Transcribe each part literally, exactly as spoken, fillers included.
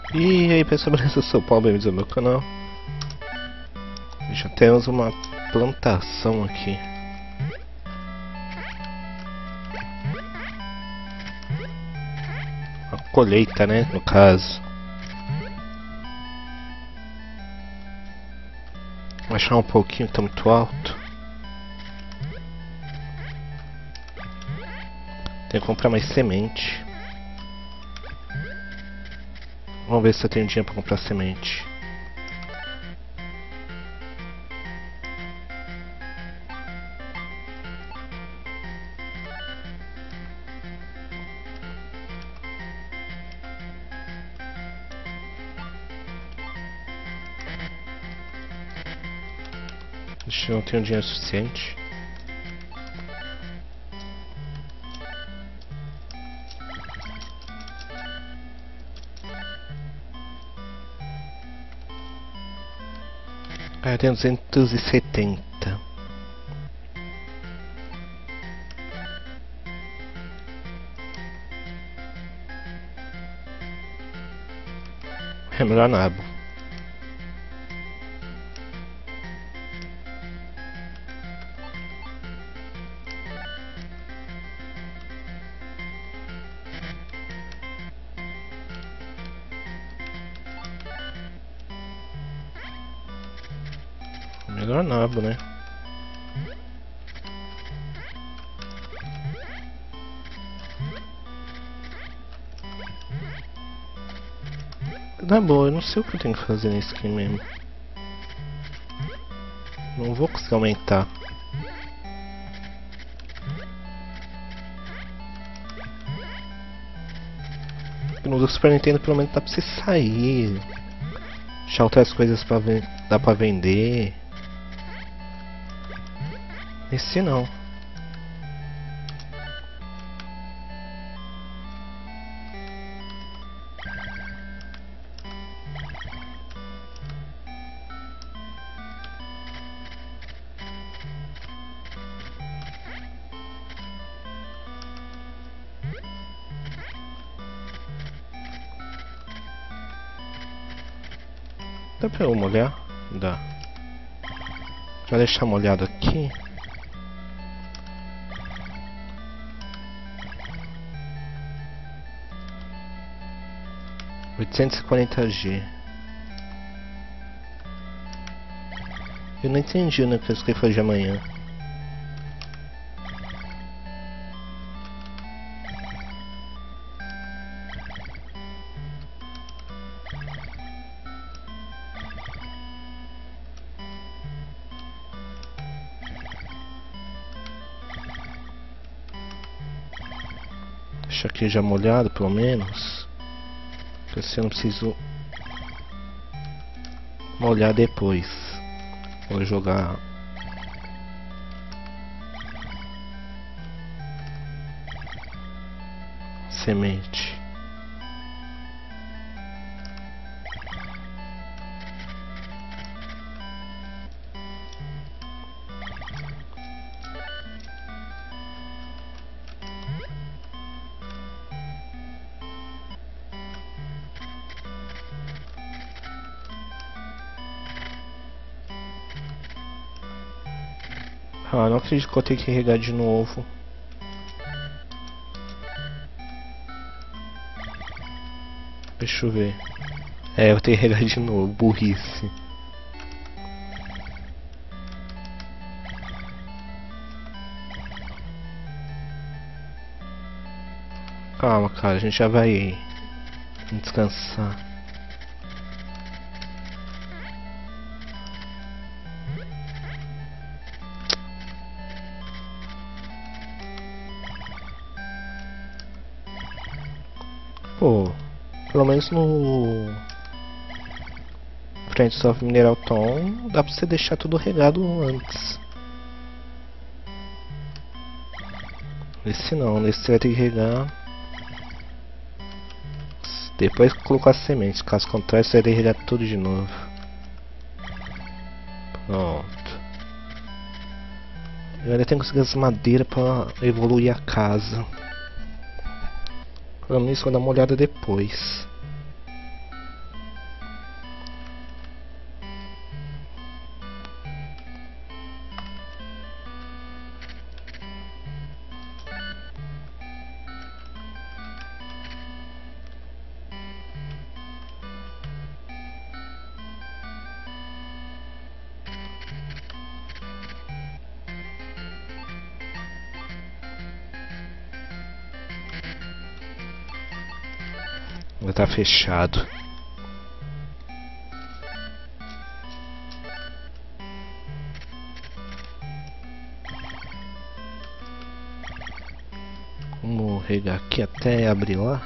E aí pessoal, beleza? Eu sou o Paulo, bem-vindos ao meu canal. Já temos uma plantação aqui. Uma colheita, né, no caso. Vou achar um pouquinho, tá muito alto. Tem que comprar mais semente. Vamos ver se eu tenho dinheiro pra comprar semente. Ixi, eu não tenho dinheiro suficiente. Ah, eu tenho duzentos e setenta. É melhor nabo. Melhor nabo, né? Na boa, eu não sei o que eu tenho que fazer nesse aqui mesmo. Não vou conseguir aumentar. No do Super Nintendo pelo menos dá pra você sair. Achar outras coisas pra ver, dá pra vender. Esse não. Dá pra eu molhar? Dá. Vou deixar molhado aqui. oitocentos e quarenta G. Eu não entendi, né, que eu escrevi foi de amanhã. Deixa aqui já molhado, pelo menos. Porque assim eu não preciso molhar depois. Vou jogar semente. Ah, não acredito que eu tenho que regar de novo. Deixa eu ver. É, eu tenho que regar de novo, burrice. Calma, cara, a gente já vai descansar. Pô, pelo menos no Friends of Mineral Town dá pra você deixar tudo regado antes. Nesse não, nesse você vai ter que regar depois que colocar as sementes, caso contrário você vai ter que regar tudo de novo. Pronto. Eu ainda tenho que conseguir as madeiras pra evoluir a casa. Falando nisso, vou dar uma olhada depois. Vai estar fechado. Vamos regar aqui até abrir lá.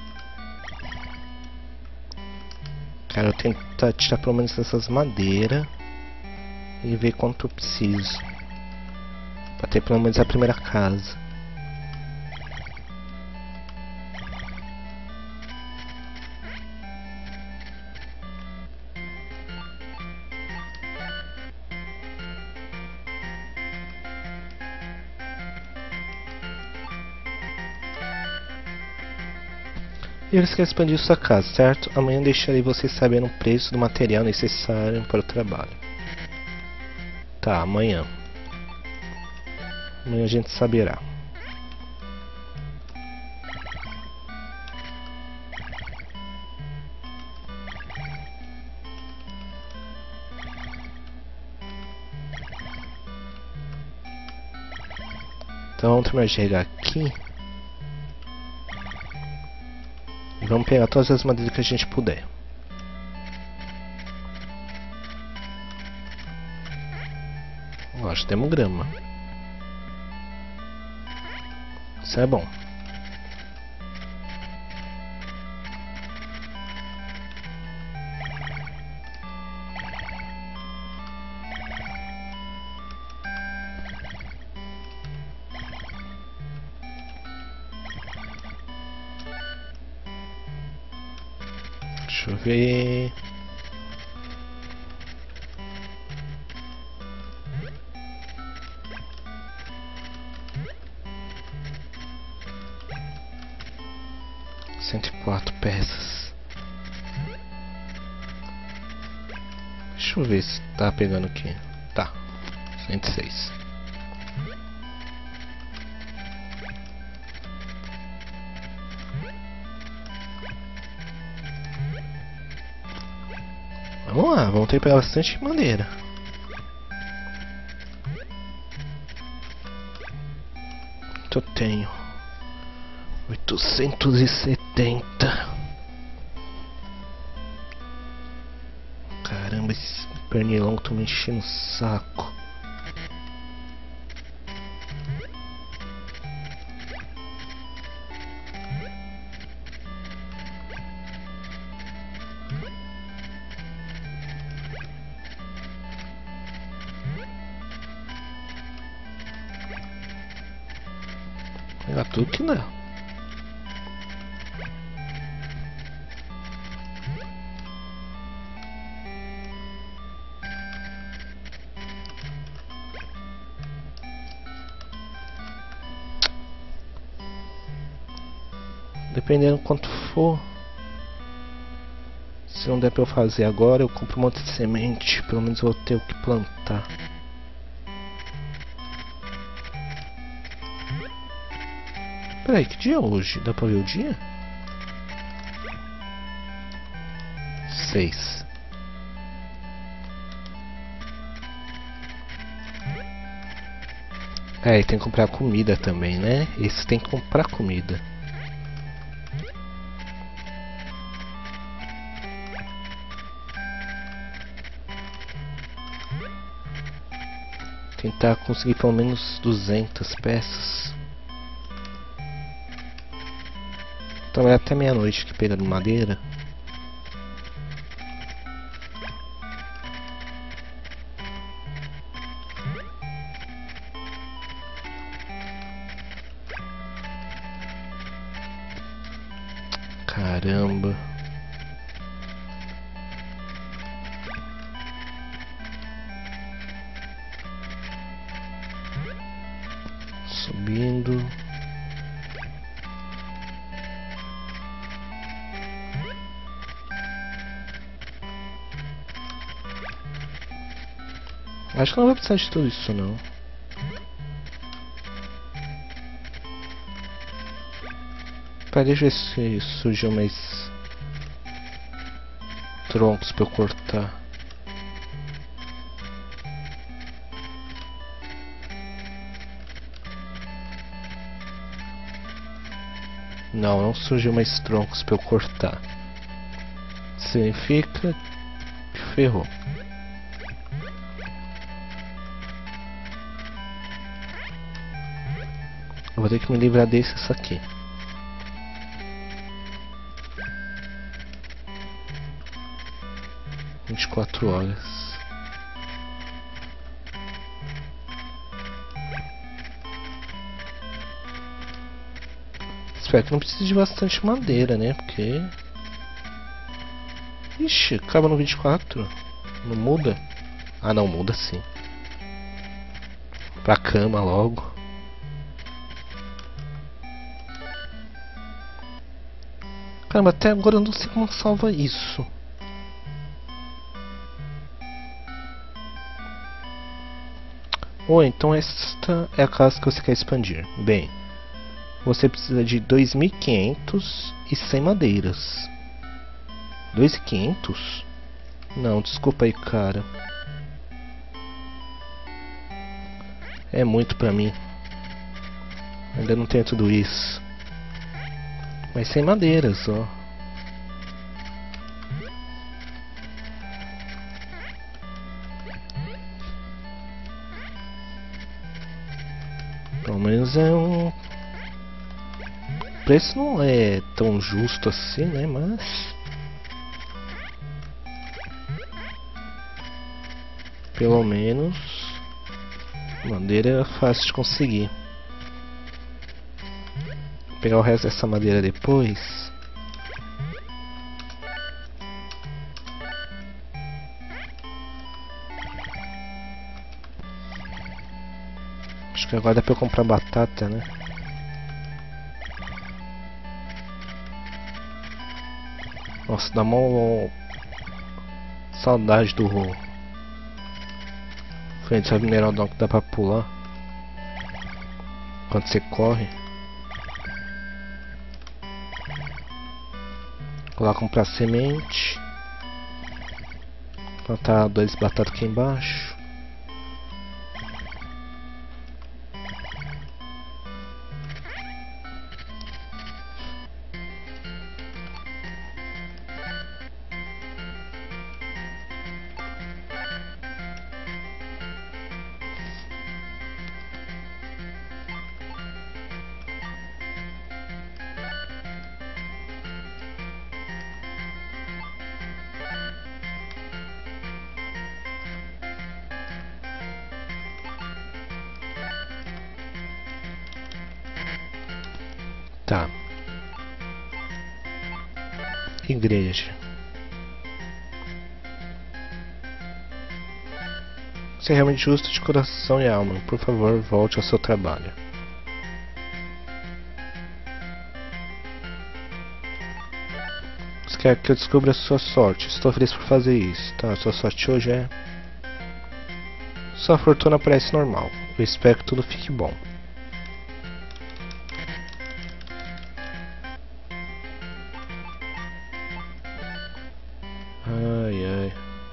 Cara, eu tentar tirar pelo menos essas madeiras e ver quanto eu preciso pra ter pelo menos a primeira casa. E eles querem expandir sua casa, certo? Amanhã deixarei vocês sabendo o preço do material necessário para o trabalho. Tá, amanhã. Amanhã a gente saberá. Então vamos terminar de regar aqui. E vamos pegar todas as madeiras que a gente puder. Ó, já temos grama. Isso é bom. Deixa eu ver. Cento e quatro peças. Deixa eu ver se tá pegando aqui. Tá. Cento e seis. Vamos lá, vamos ter que pegar bastante madeira. Eu tenho oitocentos e setenta. Caramba, esse pernilongo tá me enchendo o saco. Pegar tudo que dá. Dependendo quanto for. Se não der pra eu fazer agora, eu compro um monte de semente. Pelo menos eu vou ter o que plantar. Peraí, que dia é hoje? Dá pra ver o dia? Seis. É, e tem que comprar comida também, né? Esse tem que comprar comida. Tentar conseguir pelo menos duzentas peças. Então é até meia-noite que pegando madeira. Caramba. Subindo. Acho que não vou precisar de tudo isso não. Pera, deixa eu ver se surgiu mais troncos pra eu cortar. Não, não surgiu mais troncos pra eu cortar. Significa que ferrou. Eu vou ter que me livrar desses aqui. vinte e quatro horas. Espero que não precise de bastante madeira, né? Porque... Ixi, acaba no vinte e quatro. Não muda? Ah, não, muda sim. Pra cama logo. Caramba, até agora eu não sei como salva isso. Ou então esta é a casa que você quer expandir. Bem, você precisa de dois mil e quinhentos e cem madeiras. dois mil e quinhentos? Não, desculpa aí, cara. É muito pra mim. Ainda não tenho tudo isso. Mas sem madeiras, ó. Pelo menos é um... O preço não é tão justo assim, né? Mas... Pelo menos... Madeira é fácil de conseguir. Vou pegar o resto dessa madeira depois. Acho que agora dá pra eu comprar batata, né? Nossa, dá mó saudade do frente ao mineral que dá pra pular quando você corre. Vou lá comprar semente. Plantar dois batatas aqui embaixo. Tá. Igreja. Você é realmente justo de coração e alma. Por favor, volte ao seu trabalho. Você quer que eu descubra a sua sorte? Estou feliz por fazer isso. Tá, a sua sorte hoje é... Sua fortuna parece normal. Eu espero que tudo fique bom. Ai, ai.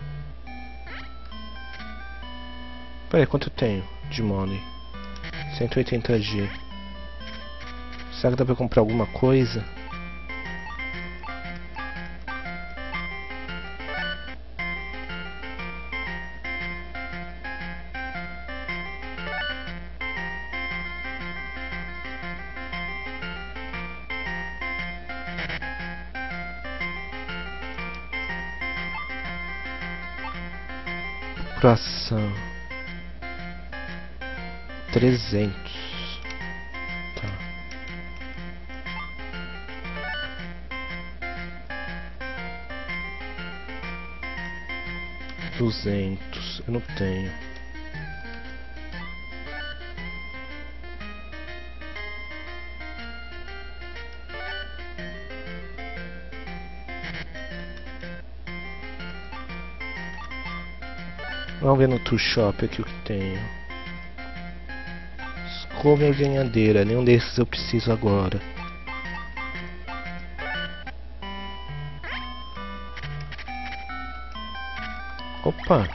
Peraí, quanto eu tenho de money? cento e oitenta G. Será que dá pra comprar alguma coisa? Coração trezentos. Tá. Duzentos. Eu não tenho. Vamos ver no True Shop aqui o que tenho. Escova e ordenhadeira. Nenhum desses eu preciso agora. Opa!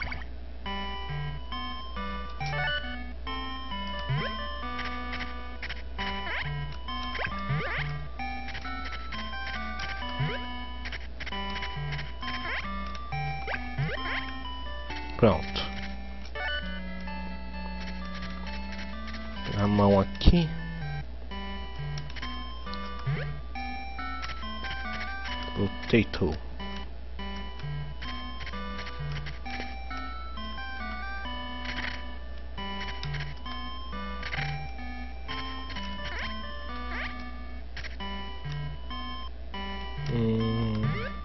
Pronto. A mão aqui. Potato. Hum.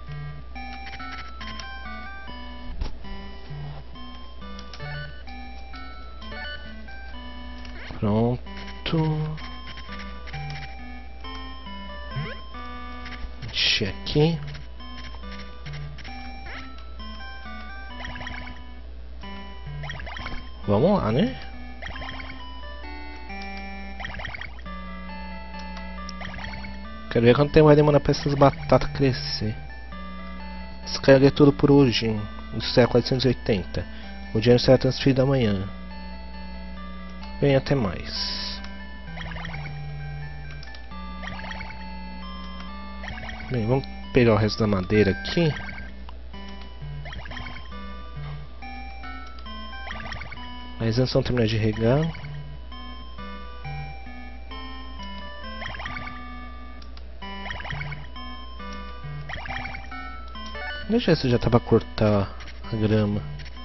Pronto. Encher aqui. Vamos lá, né? Quero ver quanto tempo vai demorar pra essas batatas crescer. Descarreguei tudo por hoje. Do século quatrocentos e oitenta. O dinheiro será transferido amanhã. Bem, até mais. Bem, vamos pegar o resto da madeira aqui. Mas antes vamos terminar de regar. Deixa eu ver se já dá pra cortar a grama.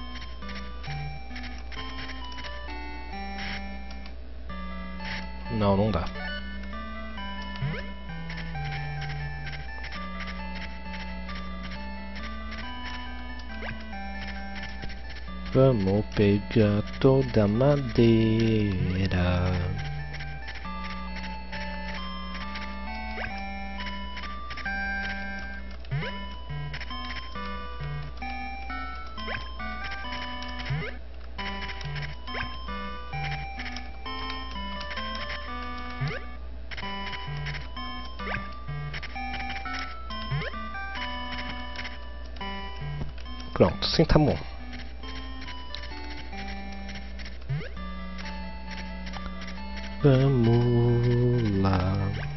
Não, não dá. Vamos pegar toda a madeira. Pronto, sim, tá bom. Vamos lá.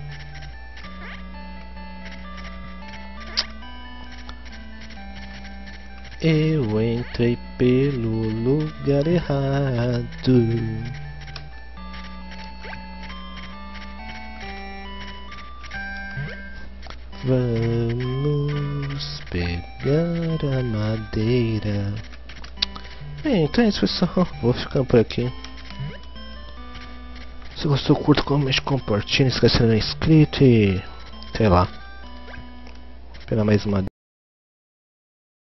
Eu entrei pelo lugar errado. Vamos pegar a madeira. Bem, então é isso, pessoal. Vou ficando por aqui. Se gostou, curta, comente, compartilhe. Não esqueça de ser inscrito e... sei lá. Pegar mais madeira.